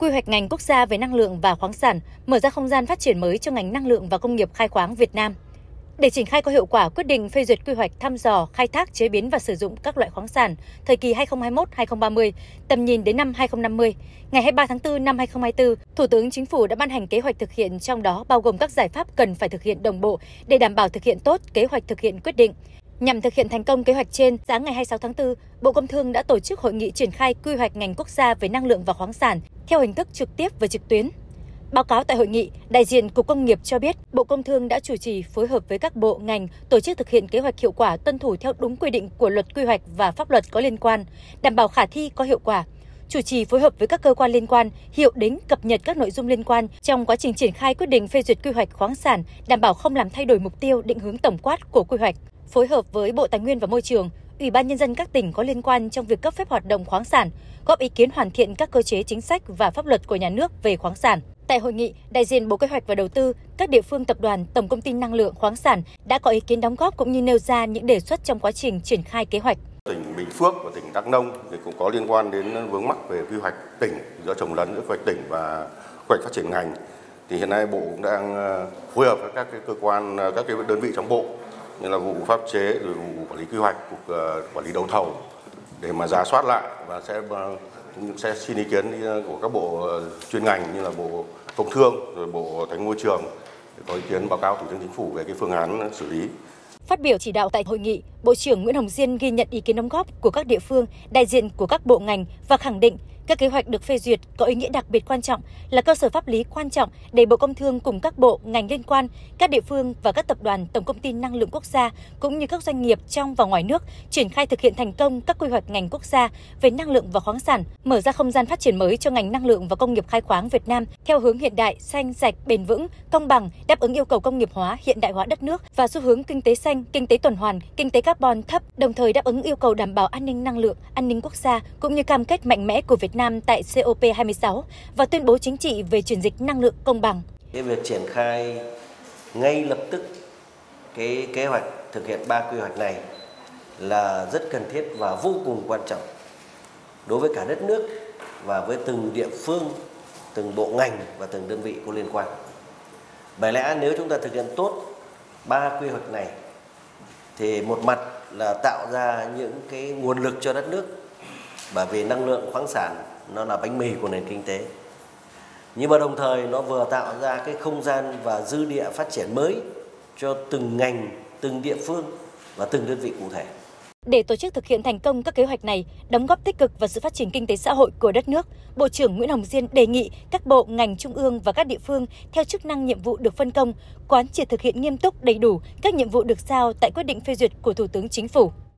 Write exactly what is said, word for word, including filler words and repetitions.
Quy hoạch ngành quốc gia về năng lượng và khoáng sản mở ra không gian phát triển mới cho ngành năng lượng và công nghiệp khai khoáng Việt Nam. Để triển khai có hiệu quả quyết định phê duyệt quy hoạch thăm dò, khai thác, chế biến và sử dụng các loại khoáng sản thời kỳ hai nghìn không trăm hai mươi mốt đến hai nghìn không trăm ba mươi, tầm nhìn đến năm hai nghìn không trăm năm mươi, ngày hai mươi ba tháng tư năm hai nghìn không trăm hai mươi tư, Thủ tướng Chính phủ đã ban hành kế hoạch thực hiện, trong đó bao gồm các giải pháp cần phải thực hiện đồng bộ để đảm bảo thực hiện tốt kế hoạch thực hiện quyết định. Nhằm thực hiện thành công kế hoạch trên, sáng ngày hai mươi sáu tháng tư, Bộ Công Thương đã tổ chức hội nghị triển khai quy hoạch ngành quốc gia về năng lượng và khoáng sản theo hình thức trực tiếp và trực tuyến. Báo cáo tại hội nghị, đại diện Cục Công nghiệp cho biết, Bộ Công Thương đã chủ trì phối hợp với các bộ ngành tổ chức thực hiện kế hoạch hiệu quả, tuân thủ theo đúng quy định của Luật Quy hoạch và pháp luật có liên quan, đảm bảo khả thi có hiệu quả. Chủ trì phối hợp với các cơ quan liên quan, hiệu đính cập nhật các nội dung liên quan trong quá trình triển khai quyết định phê duyệt quy hoạch khoáng sản, đảm bảo không làm thay đổi mục tiêu, định hướng tổng quát của quy hoạch. Phối hợp với Bộ Tài nguyên và Môi trường, Ủy ban Nhân dân các tỉnh có liên quan trong việc cấp phép hoạt động khoáng sản, góp ý kiến hoàn thiện các cơ chế chính sách và pháp luật của nhà nước về khoáng sản. Tại hội nghị, đại diện Bộ Kế hoạch và Đầu tư, các địa phương, tập đoàn, tổng công ty năng lượng khoáng sản đã có ý kiến đóng góp cũng như nêu ra những đề xuất trong quá trình triển khai kế hoạch. Tỉnh Bình Phước và tỉnh Đắk Nông thì cũng có liên quan đến vướng mắc về quy hoạch tỉnh, giữa trồng lấn giữa quy hoạch tỉnh và quy hoạch phát triển ngành. Thì hiện nay Bộ cũng đang phối hợp với các cái cơ quan, các cái đơn vị trong Bộ như là vụ pháp chế, rồi vụ quản lý quy hoạch, cục quản lý đấu thầu để mà rà soát lại và sẽ sẽ xin ý kiến của các bộ chuyên ngành như là Bộ Công Thương, rồi Bộ Tài nguyên Môi trường để có ý kiến báo cáo Thủ tướng Chính phủ về cái phương án xử lý. Phát biểu chỉ đạo tại hội nghị, Bộ trưởng Nguyễn Hồng Diên ghi nhận ý kiến đóng góp của các địa phương, đại diện của các bộ ngành và khẳng định các kế hoạch được phê duyệt có ý nghĩa đặc biệt quan trọng, là cơ sở pháp lý quan trọng để Bộ Công Thương cùng các bộ, ngành liên quan, các địa phương và các tập đoàn, tổng công ty năng lượng quốc gia cũng như các doanh nghiệp trong và ngoài nước triển khai thực hiện thành công các quy hoạch ngành quốc gia về năng lượng và khoáng sản, mở ra không gian phát triển mới cho ngành năng lượng và công nghiệp khai khoáng Việt Nam theo hướng hiện đại, xanh, sạch, bền vững, công bằng, đáp ứng yêu cầu công nghiệp hóa, hiện đại hóa đất nước và xu hướng kinh tế xanh, kinh tế tuần hoàn, kinh tế carbon thấp, đồng thời đáp ứng yêu cầu đảm bảo an ninh năng lượng, an ninh quốc gia cũng như cam kết mạnh mẽ của Việt Nam tại C O P hai mươi sáu và tuyên bố chính trị về chuyển dịch năng lượng công bằng. Cái việc triển khai ngay lập tức cái kế hoạch thực hiện ba quy hoạch này là rất cần thiết và vô cùng quan trọng đối với cả đất nước và với từng địa phương, từng bộ ngành và từng đơn vị có liên quan. Bởi lẽ nếu chúng ta thực hiện tốt ba quy hoạch này thì một mặt là tạo ra những cái nguồn lực cho đất nước, bởi vì năng lượng khoáng sản nó là bánh mì của nền kinh tế. Nhưng mà đồng thời nó vừa tạo ra cái không gian và dư địa phát triển mới cho từng ngành, từng địa phương và từng đơn vị cụ thể. Để tổ chức thực hiện thành công các kế hoạch này, đóng góp tích cực vào sự phát triển kinh tế xã hội của đất nước, Bộ trưởng Nguyễn Hồng Diên đề nghị các bộ, ngành trung ương và các địa phương theo chức năng nhiệm vụ được phân công, quán triệt thực hiện nghiêm túc đầy đủ các nhiệm vụ được giao tại quyết định phê duyệt của Thủ tướng Chính phủ.